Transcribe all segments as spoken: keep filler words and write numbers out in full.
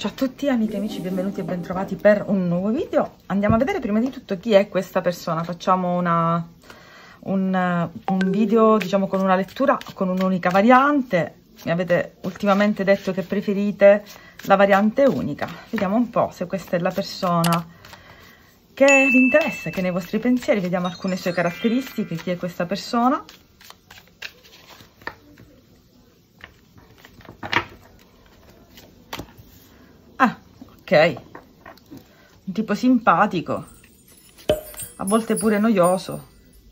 Ciao a tutti amiche e amici, benvenuti e bentrovati per un nuovo video. Andiamo a vedere prima di tutto chi è questa persona. Facciamo una, un, un video, diciamo, con una lettura con un'unica variante. Mi avete ultimamente detto che preferite la variante unica. Vediamo un po' se questa è la persona che vi interessa, che nei vostri pensieri. Vediamo alcune sue caratteristiche. Chi è questa persona? Ok, un tipo simpatico, a volte pure noioso.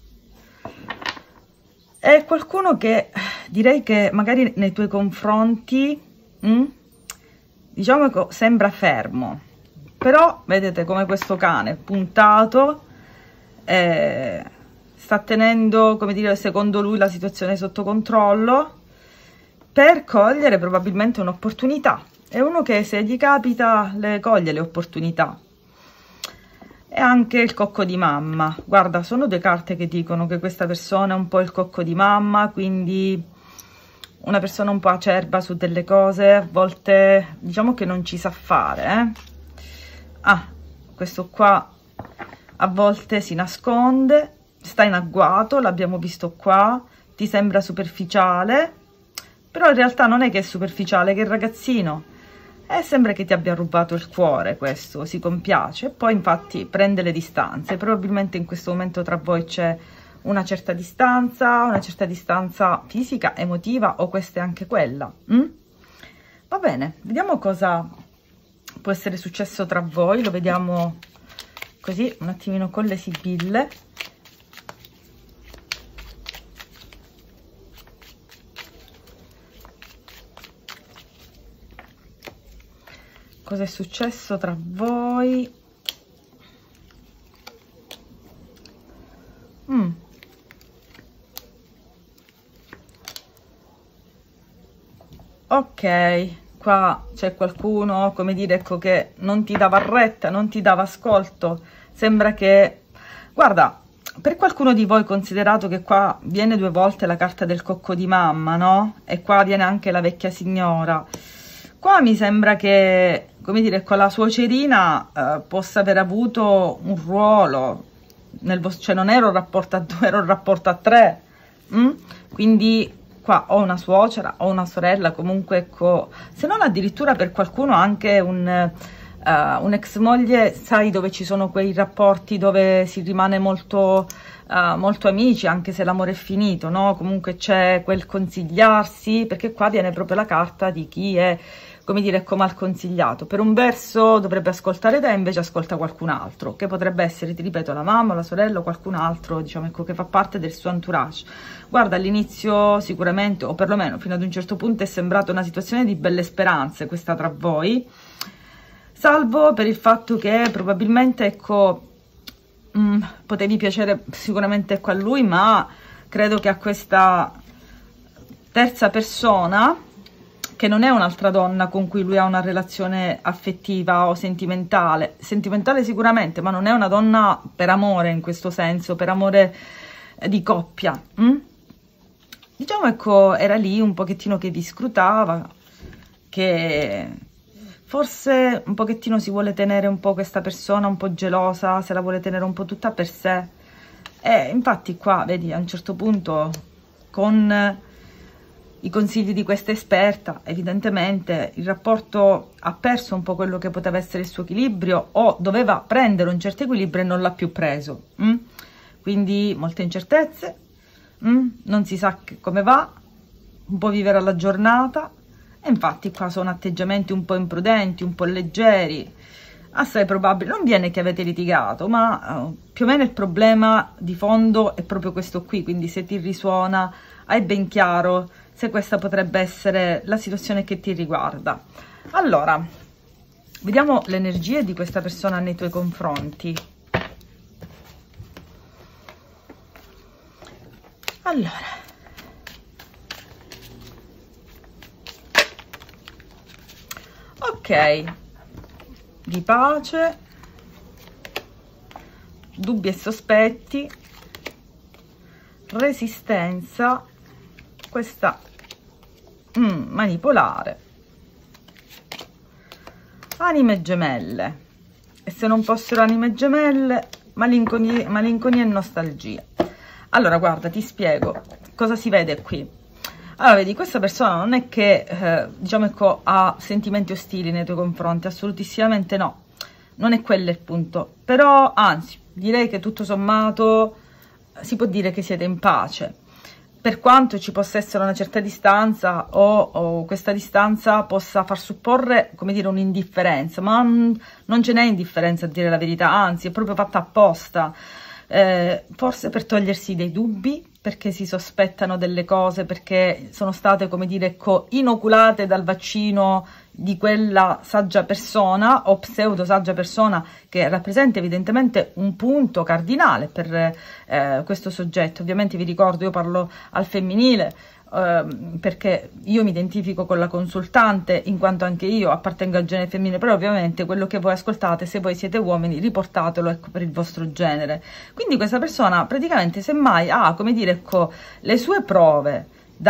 È qualcuno che direi che magari nei tuoi confronti, mh, diciamo che sembra fermo, però vedete come questo cane puntato eh, sta tenendo, come dire, secondo lui la situazione sotto controllo per cogliere probabilmente un'opportunità. È uno che se gli capita le coglie le opportunità. E anche il cocco di mamma. Guarda, sono due carte che dicono che questa persona è un po' il cocco di mamma, quindi una persona un po' acerba su delle cose, a volte diciamo che non ci sa fare. Eh? Ah, questo qua a volte si nasconde, sta in agguato, l'abbiamo visto qua, ti sembra superficiale, però in realtà non è che è superficiale, che il ragazzino e sembra che ti abbia rubato il cuore, questo, si compiace, e poi infatti prende le distanze. Probabilmente in questo momento tra voi c'è una certa distanza, una certa distanza fisica, emotiva, o questa è anche quella. Mm? Va bene, vediamo cosa può essere successo tra voi, lo vediamo così un attimino con le sibille. Cosa è successo tra voi? Mm. Ok, qua c'è qualcuno, come dire, ecco, che non ti dava retta, non ti dava ascolto. Sembra che, guarda, per qualcuno di voi, considerato che qua viene due volte la carta del cocco di mamma, no? E qua viene anche la vecchia signora. Qua mi sembra che, come dire, con la suocerina eh, possa aver avuto un ruolo, nel vostro, cioè non ero un rapporto a due, ero un rapporto a tre, mm? Quindi qua ho una suocera, ho una sorella, comunque ecco, se non addirittura per qualcuno anche un, uh, un ex moglie, sai, dove ci sono quei rapporti dove si rimane molto, uh, molto amici, anche se l'amore è finito, no? Comunque c'è quel consigliarsi, perché qua viene proprio la carta di chi è, come dire, ecco, mal consigliato. Per un verso dovrebbe ascoltare te, invece ascolta qualcun altro, che potrebbe essere, ti ripeto, la mamma, la sorella o qualcun altro, diciamo, ecco, che fa parte del suo entourage. Guarda, all'inizio sicuramente, o perlomeno fino ad un certo punto, è sembrata una situazione di belle speranze questa tra voi, salvo per il fatto che probabilmente, ecco, mh, potevi piacere sicuramente, ecco, a lui, ma credo che a questa terza persona, che non è un'altra donna con cui lui ha una relazione affettiva o sentimentale, sentimentale sicuramente, ma non è una donna per amore in questo senso, per amore di coppia. Mm? Diciamo, ecco, era lì un pochettino che vi scrutava, che forse un pochettino si vuole tenere un po' questa persona un po' gelosa, se la vuole tenere un po' tutta per sé. E infatti qua, vedi, a un certo punto, con i consigli di questa esperta, evidentemente il rapporto ha perso un po' quello che poteva essere il suo equilibrio, o doveva prendere un certo equilibrio e non l'ha più preso. Mm? Quindi molte incertezze, mm? Non si sa come va, un po' vivere alla giornata, e infatti qua sono atteggiamenti un po' imprudenti, un po' leggeri, assai probabile. Non viene che avete litigato, ma uh, più o meno il problema di fondo è proprio questo qui, quindi se ti risuona, hai ben chiaro se questa potrebbe essere la situazione che ti riguarda. Allora, vediamo le energie di questa persona nei tuoi confronti. Allora, ok, di pace, dubbi e sospetti, resistenza, questa mm, manipolare, Anime gemelle, e se non fossero anime gemelle, malinconia, malinconia e nostalgia. Allora guarda, ti spiego cosa si vede qui. Allora vedi, questa persona non è che eh, diciamo ecco ha sentimenti ostili nei tuoi confronti, assolutissimamente no, non è quello il punto, però anzi direi che tutto sommato si può dire che siete in pace, per quanto ci possa essere una certa distanza o, o questa distanza possa far supporre, come dire, un'indifferenza, ma mh, non ce n'è indifferenza a dire la verità, anzi è proprio fatta apposta, eh, forse per togliersi dei dubbi, perché si sospettano delle cose, perché sono state, come dire, ecco, inoculate dal vaccino di quella saggia persona o pseudo saggia persona che rappresenta evidentemente un punto cardinale per eh, questo soggetto. Ovviamente vi ricordo, io parlo al femminile, eh, perché io mi identifico con la consultante, in quanto anche io appartengo al genere femminile, però ovviamente quello che voi ascoltate, se voi siete uomini, riportatelo ecco per il vostro genere. Quindi questa persona praticamente semmai ha, come dire, ecco, le sue prove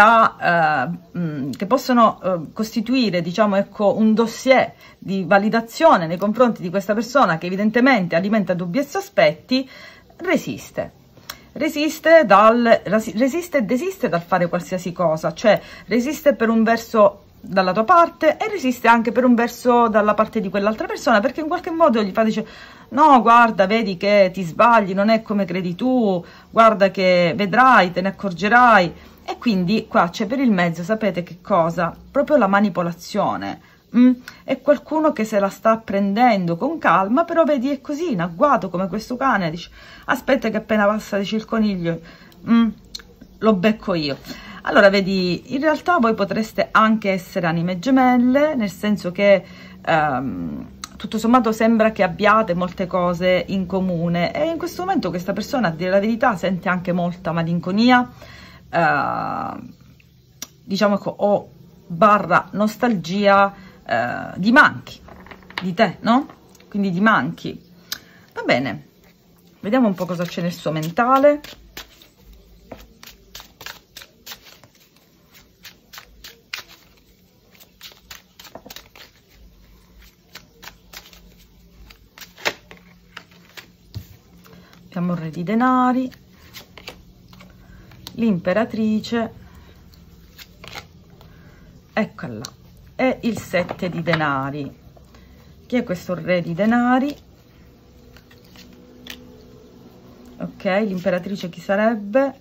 da, eh, mh, che possono eh, costituire, diciamo, ecco, un dossier di validazione nei confronti di questa persona che evidentemente alimenta dubbi e sospetti, resiste. Resiste, dal, resiste e desiste dal fare qualsiasi cosa, cioè resiste per un verso dalla tua parte e resiste anche per un verso dalla parte di quell'altra persona, perché in qualche modo gli fa, dice, no guarda, vedi che ti sbagli, non è come credi tu, guarda che vedrai, te ne accorgerai. E quindi qua c'è per il mezzo, sapete che cosa? Proprio la manipolazione. Mm? È qualcuno che se la sta prendendo con calma, però vedi è così, in agguato come questo cane, dice, aspetta che appena passa, dice il coniglio, mm, lo becco io. Allora vedi, in realtà voi potreste anche essere anime gemelle, nel senso che ehm, tutto sommato sembra che abbiate molte cose in comune, e in questo momento questa persona, a dire la verità, sente anche molta malinconia, Uh, diciamo o barra nostalgia uh, di manchi di te, no? Quindi di manchi. Va bene, vediamo un po' cosa c'è nel suo mentale. Abbiamo il re di denari, l'imperatrice, eccola, e il sette di denari. Chi è questo re di denari? Ok, l'imperatrice chi sarebbe?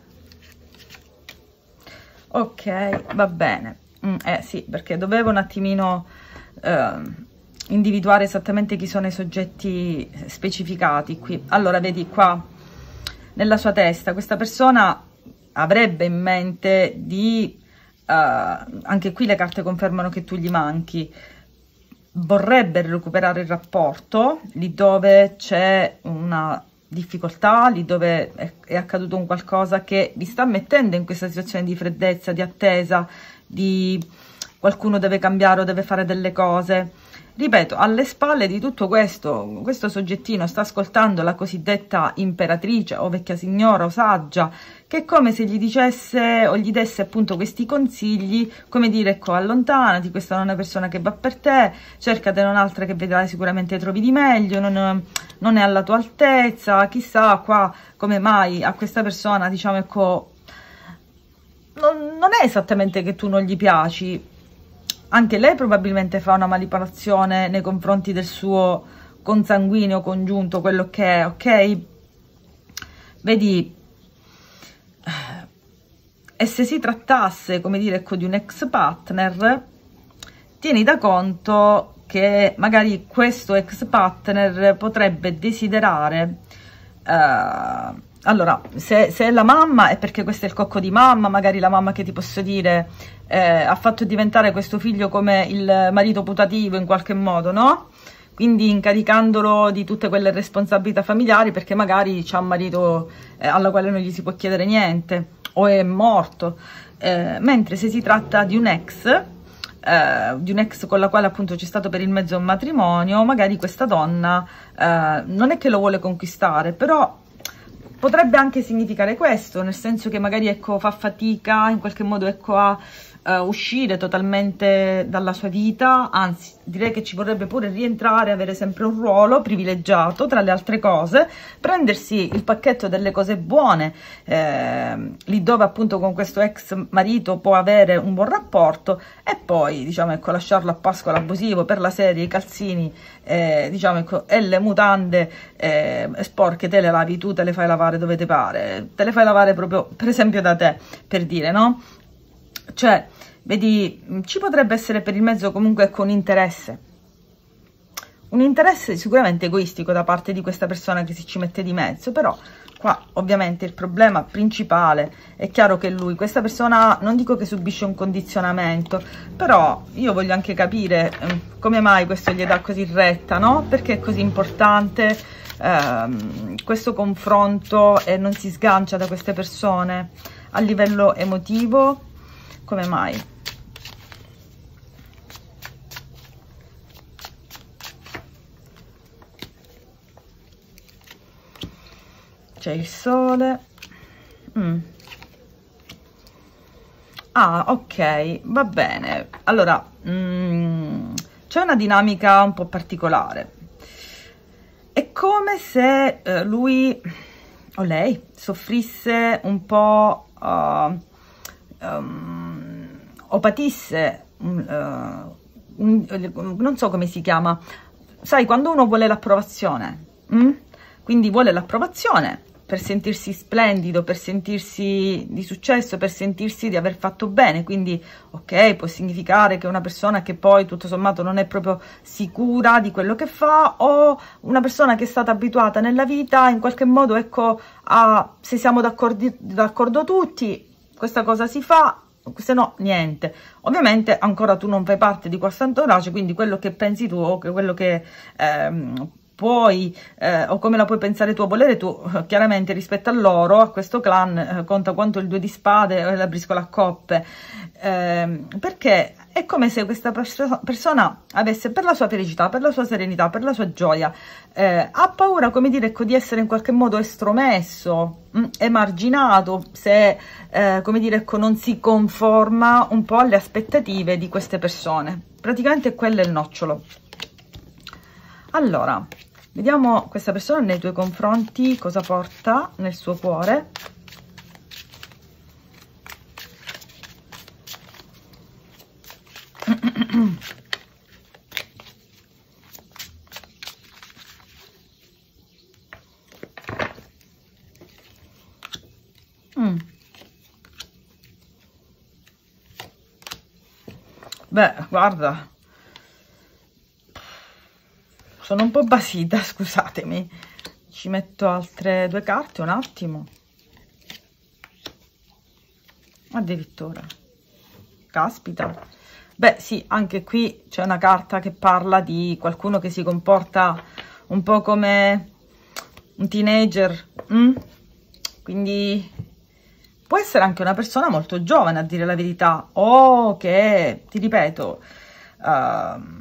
Ok, va bene. Mm, eh sì, perché dovevo un attimino eh, individuare esattamente chi sono i soggetti specificati qui. Allora, vedi qua, nella sua testa, questa persona avrebbe in mente di, uh, anche qui le carte confermano che tu gli manchi, vorrebbe recuperare il rapporto lì dove c'è una difficoltà, lì dove è, è accaduto un qualcosa che vi sta mettendo in questa situazione di freddezza, di attesa, di qualcuno deve cambiare o deve fare delle cose. Ripeto, alle spalle di tutto questo, questo soggettino sta ascoltando la cosiddetta imperatrice o vecchia signora o saggia, che è come se gli dicesse o gli desse appunto questi consigli, come dire, ecco, allontanati, questa non è una persona che va per te, cercate un'altra che vedrai sicuramente trovi di meglio, non, non è alla tua altezza, chissà qua come mai a questa persona, diciamo, ecco, non, non è esattamente che tu non gli piaci. Anche lei probabilmente fa una manipolazione nei confronti del suo consanguineo congiunto, quello che è, ok? Vedi, e se si trattasse, come dire, ecco, di un ex partner, tieni da conto che magari questo ex partner potrebbe desiderare, uh, allora, se, se è la mamma è perché questo è il cocco di mamma, magari la mamma che ti posso dire eh, ha fatto diventare questo figlio come il marito putativo in qualche modo, no? Quindi incaricandolo di tutte quelle responsabilità familiari perché magari c'ha un marito eh, alla quale non gli si può chiedere niente o è morto, eh, mentre se si tratta di un ex, eh, di un ex con la quale appunto c'è stato per il mezzo un matrimonio, magari questa donna eh, non è che lo vuole conquistare, però potrebbe anche significare questo, nel senso che magari ecco fa fatica in qualche modo ecco a uh, uscire totalmente dalla sua vita, anzi direi che ci vorrebbe pure rientrare, avere sempre un ruolo privilegiato tra le altre cose, prendersi il pacchetto delle cose buone, eh, lì dove appunto con questo ex marito può avere un buon rapporto, e poi diciamo ecco lasciarlo a pascolo abusivo per la serie, i calzini eh, diciamo ecco, e le mutande eh, sporche te le lavi tu, te le fai lavare dove te pare, te le fai lavare proprio per esempio da te, per dire, no? Cioè, vedi, ci potrebbe essere per il mezzo comunque con interesse, un interesse sicuramente egoistico da parte di questa persona che si ci mette di mezzo, però qua ovviamente il problema principale è chiaro che lui, questa persona, non dico che subisce un condizionamento, però io voglio anche capire eh, come mai questo gli dà così retta, no? Perché è così importante ehm, questo confronto e non si sgancia da queste persone a livello emotivo, come mai? C'è il sole. Mm. Ah, ok, va bene. Allora, mm, c'è una dinamica un po' particolare. È come se eh, lui o lei soffrisse un po' uh, um, o patisse, uh, un, non so come si chiama, sai, quando uno vuole l'approvazione, mm? Quindi vuole l'approvazione per sentirsi splendido, per sentirsi di successo, per sentirsi di aver fatto bene, quindi ok, può significare che una persona che poi tutto sommato non è proprio sicura di quello che fa, o una persona che è stata abituata nella vita in qualche modo, ecco, a se siamo d'accordo tutti, questa cosa si fa, se no niente. Ovviamente ancora tu non fai parte di questo entourage, quindi quello che pensi tu o quello che ehm, puoi eh, o come la puoi pensare tu o volere tu, chiaramente rispetto a loro, a questo clan, eh, conta quanto il due di spade o la briscola a coppe, eh, perché è come se questa perso persona avesse, per la sua felicità, per la sua serenità, per la sua gioia, eh, ha paura, come dire, ecco, di essere in qualche modo estromesso, mh, emarginato, se eh, come dire, ecco, non si conforma un po' alle aspettative di queste persone. Praticamente quello è il nocciolo. Allora, vediamo questa persona nei tuoi confronti cosa porta nel suo cuore. Mm. Beh, guarda, sono un po' basita, scusatemi. Ci metto altre due carte un attimo. Addirittura. Caspita. Beh, sì, anche qui c'è una carta che parla di qualcuno che si comporta un po' come un teenager. Mm? Quindi può essere anche una persona molto giovane, a dire la verità, o che, ti ripeto, uh,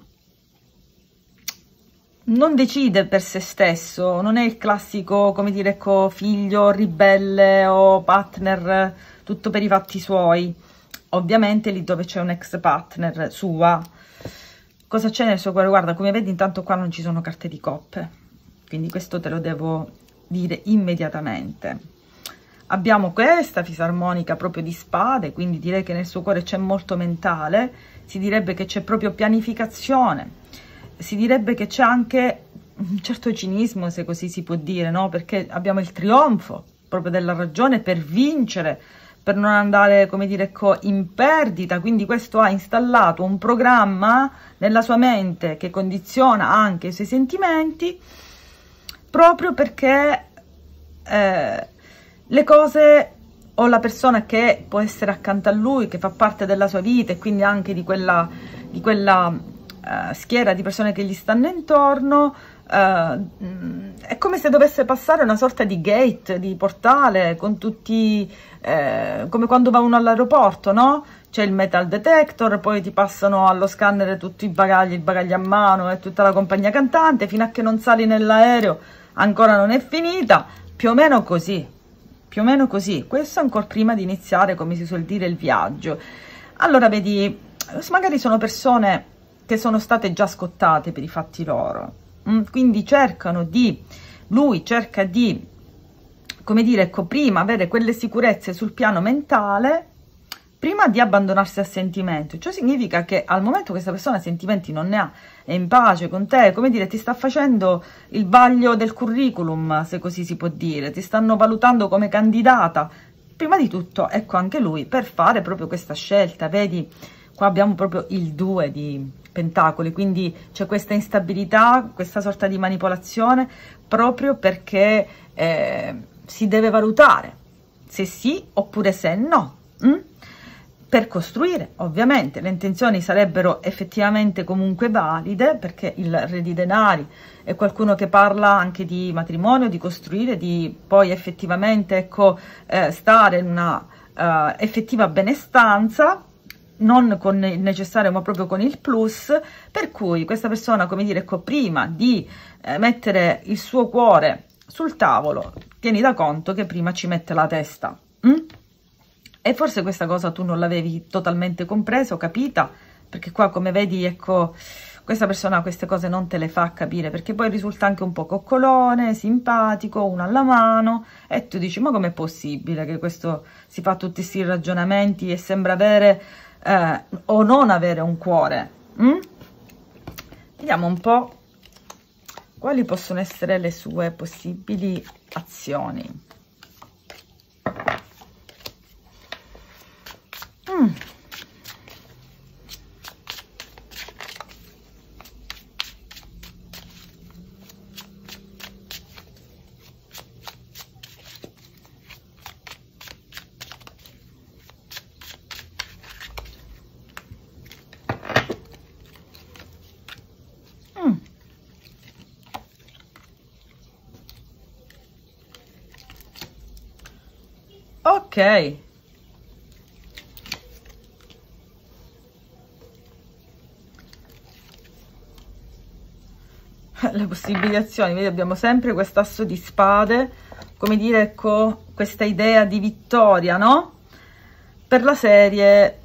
non decide per se stesso, non è il classico, come dire, ecco, figlio ribelle o partner tutto per i fatti suoi. Ovviamente lì dove c'è un ex partner sua, cosa c'è nel suo cuore? Guarda, come vedi intanto qua non ci sono carte di coppe, quindi questo te lo devo dire immediatamente. Abbiamo questa fisarmonica proprio di spade, quindi direi che nel suo cuore c'è molto mentale, si direbbe che c'è proprio pianificazione, si direbbe che c'è anche un certo cinismo, se così si può dire, no? Perché abbiamo il trionfo proprio della ragione per vincere, per non andare, come dire, ecco, in perdita. Quindi questo ha installato un programma nella sua mente che condiziona anche i suoi sentimenti, proprio perché eh, le cose o la persona che può essere accanto a lui, che fa parte della sua vita e quindi anche di quella, di quella uh, schiera di persone che gli stanno intorno, uh, è come se dovesse passare una sorta di gate, di portale, con tutti, eh, come quando va uno all'aeroporto, no? C'è il metal detector, poi ti passano allo scanner tutti i bagagli, il bagaglio a mano e tutta la compagnia cantante, fino a che non sali nell'aereo ancora non è finita, più o meno così. Più o meno così, questo ancora prima di iniziare, come si suol dire, il viaggio. Allora vedi, magari sono persone che sono state già scottate per i fatti loro, mm? Quindi cercano di, lui cerca di, come dire, ecco, prima avere quelle sicurezze sul piano mentale prima di abbandonarsi al sentimento. Ciò significa che al momento questa persona sentimenti non ne ha, è in pace con te, come dire, ti sta facendo il vaglio del curriculum, se così si può dire, ti stanno valutando come candidata. Prima di tutto, ecco, anche lui per fare proprio questa scelta, vedi, qua abbiamo proprio il due di pentacoli, quindi c'è questa instabilità, questa sorta di manipolazione, proprio perché eh, si deve valutare se sì oppure se no, mm? Per costruire. Ovviamente le intenzioni sarebbero effettivamente comunque valide, perché il re di denari è qualcuno che parla anche di matrimonio, di costruire, di poi effettivamente, ecco, eh, stare in una eh, effettiva benestanza, non con il necessario ma proprio con il plus, per cui questa persona, come dire, ecco, prima di eh, mettere il suo cuore sul tavolo, tieni da conto che prima ci mette la testa, mm? E forse questa cosa tu non l'avevi totalmente compresa o capita, perché qua, come vedi, ecco, questa persona queste cose non te le fa capire, perché poi risulta anche un po' coccolone, simpatico, uno alla mano, e tu dici, ma com'è possibile che questo si fa tutti questi ragionamenti e sembra avere eh, o non avere un cuore? Mm? Vediamo un po' quali possono essere le sue possibili azioni. Mm. Mm. Ok. Le possibili azioni, vedi, abbiamo sempre quest'asso di spade, come dire, ecco, questa idea di vittoria, no? Per la serie,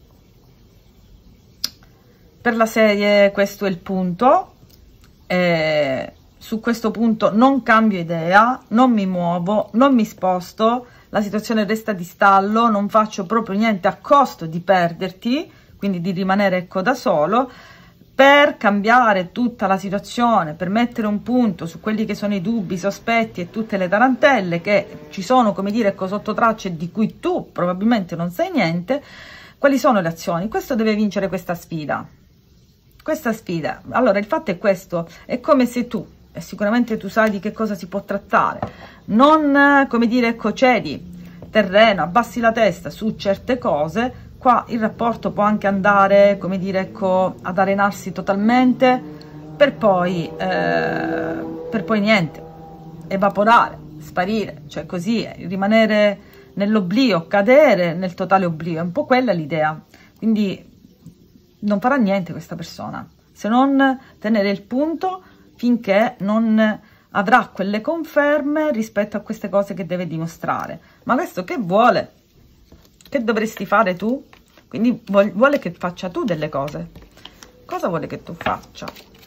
per la serie questo è il punto, e su questo punto non cambio idea, non mi muovo, non mi sposto, la situazione resta di stallo, non faccio proprio niente a costo di perderti, quindi di rimanere, ecco, da solo. Per cambiare tutta la situazione, per mettere un punto su quelli che sono i dubbi, i sospetti e tutte le tarantelle che ci sono, come dire, ecco, sotto tracce di cui tu probabilmente non sai niente, quali sono le azioni? Questo deve vincere questa sfida. Questa sfida. Allora, il fatto è questo, è come se tu, e sicuramente tu sai di che cosa si può trattare, non, come dire, ecco, cedi terreno, abbassi la testa su certe cose. Qua il rapporto può anche andare, come dire, ecco, ad arenarsi totalmente, per poi, eh, per poi niente, evaporare, sparire, cioè così, rimanere nell'oblio, cadere nel totale oblio, è un po' quella l'idea. Quindi non farà niente questa persona, se non tenere il punto finché non avrà quelle conferme rispetto a queste cose che deve dimostrare. Ma questo che vuole? Che dovresti fare tu? Quindi vuole che faccia tu delle cose. Cosa vuole che tu faccia?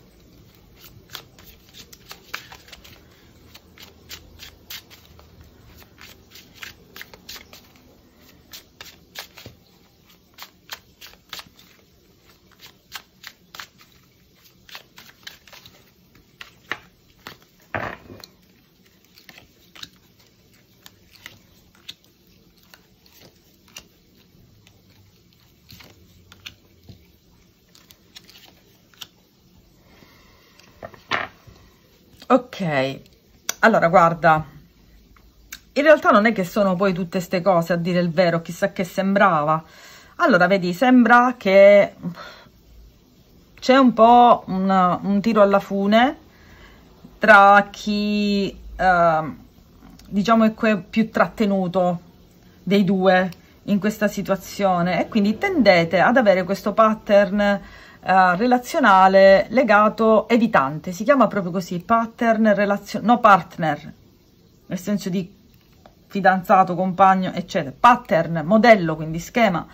Ok, allora guarda, in realtà non è che sono poi tutte ste cose, a dire il vero, chissà che sembrava. Allora, vedi, sembra che c'è un po' un, un tiro alla fune tra chi, eh, diciamo, è più trattenuto dei due in questa situazione, e quindi tendete ad avere questo pattern Uh, relazionale legato evitante, si chiama proprio così, pattern relazionale, no partner, nel senso di fidanzato, compagno, eccetera, pattern, modello, quindi schema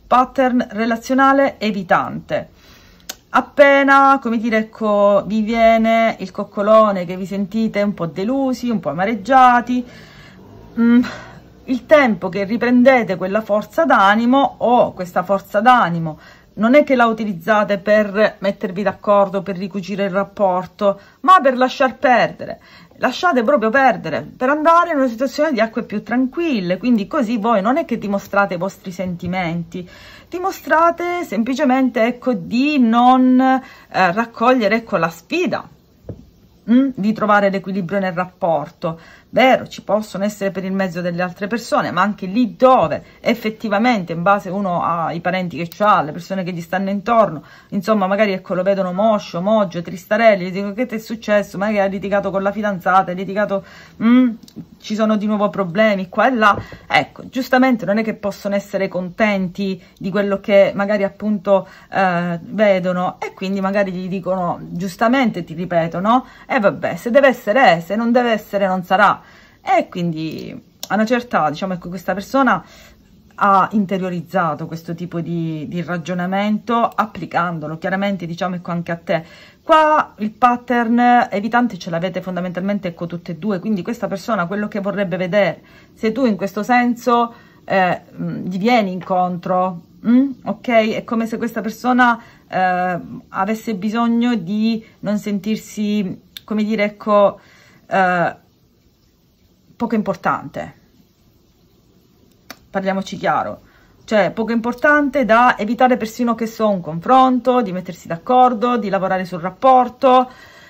pattern relazionale evitante. Appena, come dire, ecco, vi viene il coccolone, che vi sentite un po' delusi, un po' amareggiati, mm, il tempo che riprendete quella forza d'animo, o questa forza d'animo non è che la utilizzate per mettervi d'accordo, per ricucire il rapporto, ma per lasciar perdere. Lasciate proprio perdere, per andare in una situazione di acque più tranquille, quindi così voi non è che dimostrate i vostri sentimenti, dimostrate semplicemente, ecco, di non eh, raccogliere, ecco, la sfida, mh? di trovare l'equilibrio nel rapporto. Vero, ci possono essere per il mezzo delle altre persone, ma anche lì dove effettivamente, in base uno ai parenti che ha, alle persone che gli stanno intorno, insomma, magari, ecco, lo vedono moscio, mogio, tristarelli, gli dico: che ti è successo? Magari ha litigato con la fidanzata, ha litigato, mm, ci sono di nuovo problemi qua e là. Ecco, giustamente non è che possono essere contenti di quello che magari appunto eh, vedono, e quindi magari gli dicono, giustamente, ti ripeto, no? E vabbè, se deve essere è, se non deve essere non sarà. E quindi a una certa, diciamo, ecco, questa persona ha interiorizzato questo tipo di, di ragionamento, applicandolo chiaramente, diciamo, ecco, anche a te. Qua il pattern evitante ce l'avete fondamentalmente, ecco, tutte e due, quindi questa persona quello che vorrebbe vedere, se tu in questo senso eh, gli vieni incontro, mm? ok? È come se questa persona eh, avesse bisogno di non sentirsi, come dire, ecco, eh, poco importante, parliamoci chiaro, cioè poco importante da evitare persino, che so, un confronto, di mettersi d'accordo, di lavorare sul rapporto.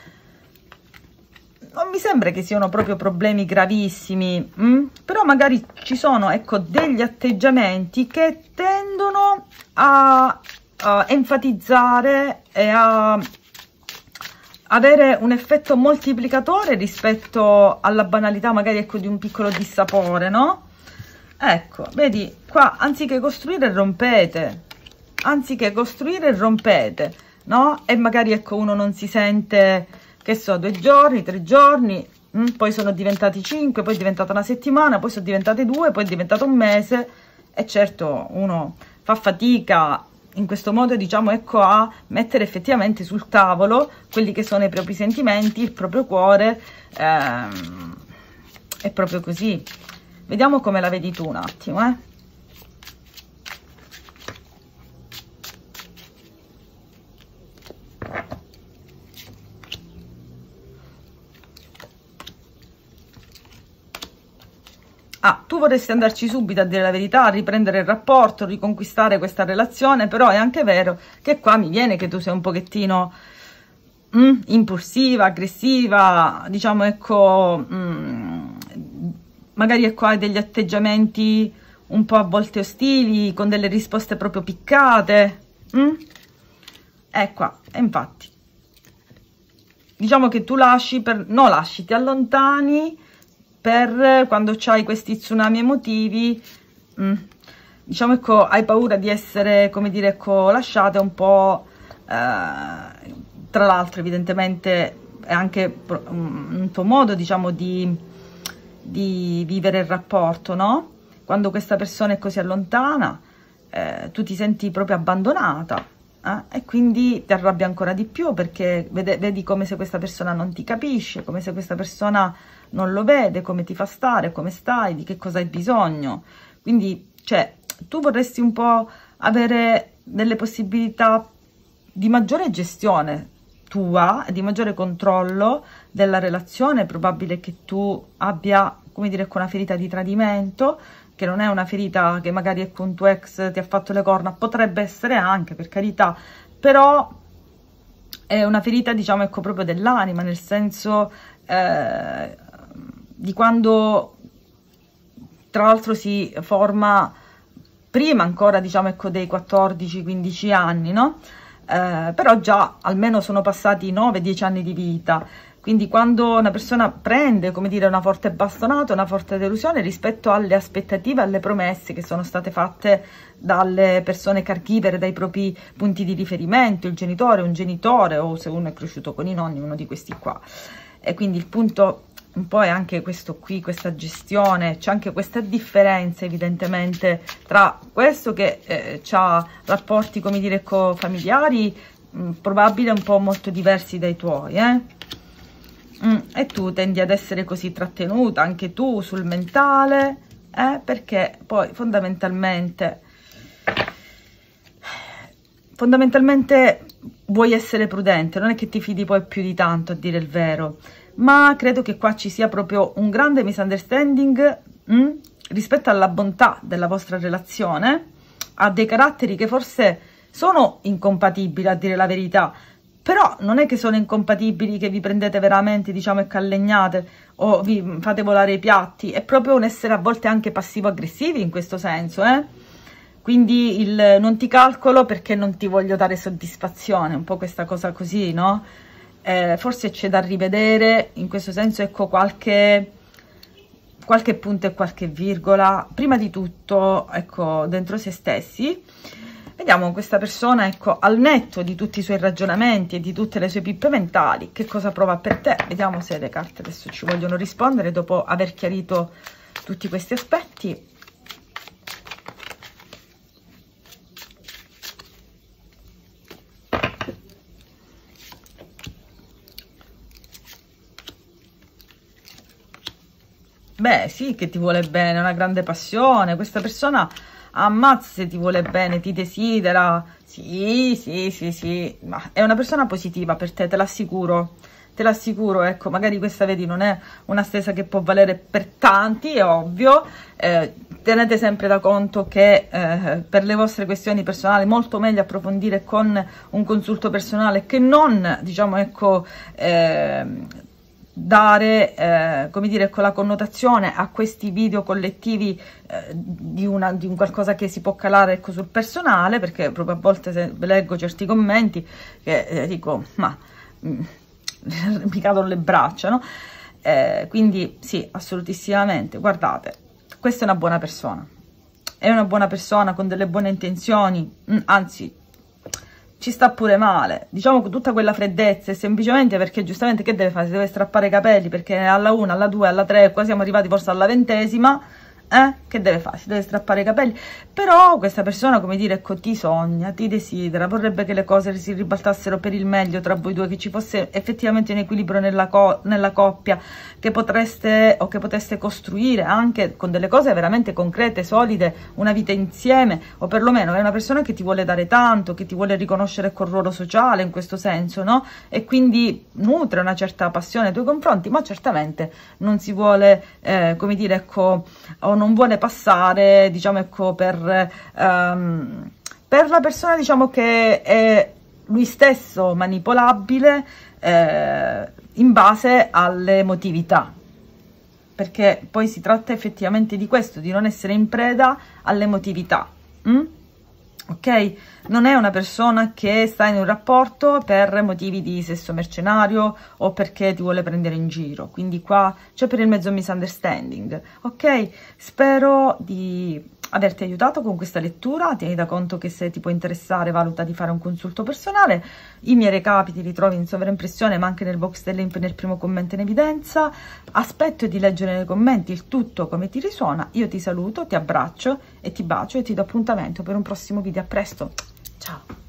Non mi sembra che siano proprio problemi gravissimi, hm? Però magari ci sono, ecco, degli atteggiamenti che tendono a, a enfatizzare e a avere un effetto moltiplicatore rispetto alla banalità, magari, ecco, di un piccolo dissapore, no? Ecco, vedi, qua anziché costruire rompete, anziché costruire rompete, no? E magari, ecco, uno non si sente, che so, due giorni, tre giorni, mh? Poi sono diventati cinque, poi è diventata una settimana, poi sono diventate due, poi è diventato un mese, e certo uno fa fatica in questo modo, diciamo, ecco, a mettere effettivamente sul tavolo quelli che sono i propri sentimenti, il proprio cuore, ehm, è proprio così. Vediamo come la vedi tu un attimo, eh. Ah, tu vorresti andarci subito a dire la verità, a riprendere il rapporto, riconquistare questa relazione, però è anche vero che qua mi viene che tu sei un pochettino mm, impulsiva, aggressiva, diciamo, ecco, mm, magari, ecco, hai degli atteggiamenti un po' a volte ostili, con delle risposte proprio piccate. Mm? È qua, e infatti, diciamo che tu lasci, per, no lasci, ti allontani per quando c'hai questi tsunami emotivi, mm, diciamo, ecco, hai paura di essere, come dire, ecco, lasciate un po', eh, tra l'altro evidentemente è anche un tuo modo, diciamo, di, di vivere il rapporto, no? Quando questa persona è così allontana, eh, tu ti senti proprio abbandonata, eh? E quindi ti arrabbi ancora di più, perché vede, vedi come se questa persona non ti capisce, come se questa persona non lo vede, come ti fa stare, come stai, di che cosa hai bisogno. Quindi, cioè, tu vorresti un po' avere delle possibilità di maggiore gestione tua, di maggiore controllo della relazione. È probabile che tu abbia, come dire, una ferita di tradimento, che non è una ferita che magari è con tuo ex ti ha fatto le corna, potrebbe essere anche, per carità, però è una ferita, diciamo, ecco, proprio dell'anima, nel senso eh, di quando, tra l'altro, si forma prima ancora, diciamo, ecco, dei quattordici quindici anni, no? Eh, però già almeno sono passati nove dieci anni di vita, quindi quando una persona prende, come dire, una forte bastonata, una forte delusione rispetto alle aspettative, alle promesse che sono state fatte dalle persone caregiver, dai propri punti di riferimento, il genitore, un genitore, o se uno è cresciuto con i nonni, uno di questi qua. E quindi il punto un po' è anche questo qui, questa gestione, c'è anche questa differenza evidentemente tra questo che eh, ha rapporti, come dire, ecco, familiari, mh, probabile un po' molto diversi dai tuoi, eh? Mm, e tu tendi ad essere così trattenuta, anche tu, sul mentale, eh? Perché poi fondamentalmente, fondamentalmente vuoi essere prudente, non è che ti fidi poi più di tanto, a dire il vero, ma credo che qua ci sia proprio un grande misunderstanding mh, rispetto alla bontà della vostra relazione, a dei caratteri che forse sono incompatibili, a dire la verità, però non è che sono incompatibili, che vi prendete veramente, diciamo, e callegnate o vi fate volare i piatti, è proprio un essere a volte anche passivo-aggressivi in questo senso, eh? Quindi il non ti calcolo perché non ti voglio dare soddisfazione, un po' questa cosa così, no? Eh, forse c'è da rivedere, in questo senso, ecco, qualche, qualche punto e qualche virgola, prima di tutto, ecco, dentro se stessi. Vediamo questa persona, ecco, al netto di tutti i suoi ragionamenti e di tutte le sue pippe mentali, che cosa prova per te. Vediamo se le carte adesso ci vogliono rispondere dopo aver chiarito tutti questi aspetti. Beh, sì, che ti vuole bene, una grande passione. Questa persona, ammazza se ti vuole bene, ti desidera. Sì, sì, sì, sì, ma è una persona positiva per te, te l'assicuro. Te l'assicuro, ecco, magari questa, vedi, non è una stesa che può valere per tanti, è ovvio. Eh, tenete sempre da conto che eh, per le vostre questioni personali è molto meglio approfondire con un consulto personale che non, diciamo, ecco... Eh, dare, eh, come dire, con la connotazione a questi video collettivi eh, di, una, di un qualcosa che si può calare, ecco, sul personale, perché proprio a volte se leggo certi commenti che eh, dico, ma mm, mi cadono le braccia, no? Eh, quindi sì, assolutissimamente, guardate, questa è una buona persona, è una buona persona con delle buone intenzioni, mm, anzi ci sta pure male, diciamo, con tutta quella freddezza, e semplicemente perché giustamente che deve fare? Si deve strappare i capelli perché alla una, alla due, alla tre, qua siamo arrivati forse alla ventesima, eh? Che deve fare? Si deve strappare i capelli. Però questa persona, come dire, ecco, ti sogna, ti desidera, vorrebbe che le cose si ribaltassero per il meglio tra voi due, che ci fosse effettivamente un equilibrio nella, co nella coppia, che potreste o che poteste costruire anche con delle cose veramente concrete, solide, una vita insieme, o perlomeno è una persona che ti vuole dare tanto, che ti vuole riconoscere col ruolo sociale in questo senso, no? E quindi nutre una certa passione nei tuoi confronti, ma certamente non si vuole, eh, come dire, ecco, o non vuole passare, diciamo, ecco, per, um, per la persona, diciamo, che è lui stesso manipolabile eh, in base alle emotività, perché poi si tratta effettivamente di questo, di non essere in preda all'emotività, mm? Ok? Non è una persona che sta in un rapporto per motivi di sesso mercenario o perché ti vuole prendere in giro, quindi qua c'è per il mezzo misunderstanding, ok? Spero di averti aiutato con questa lettura, tieni da conto che se ti può interessare valuta di fare un consulto personale, i miei recapiti li trovi in sovraimpressione ma anche nel box delle link nel primo commento in evidenza, aspetto di leggere nei commenti il tutto come ti risuona, io ti saluto, ti abbraccio e ti bacio e ti do appuntamento per un prossimo video, a presto, ciao!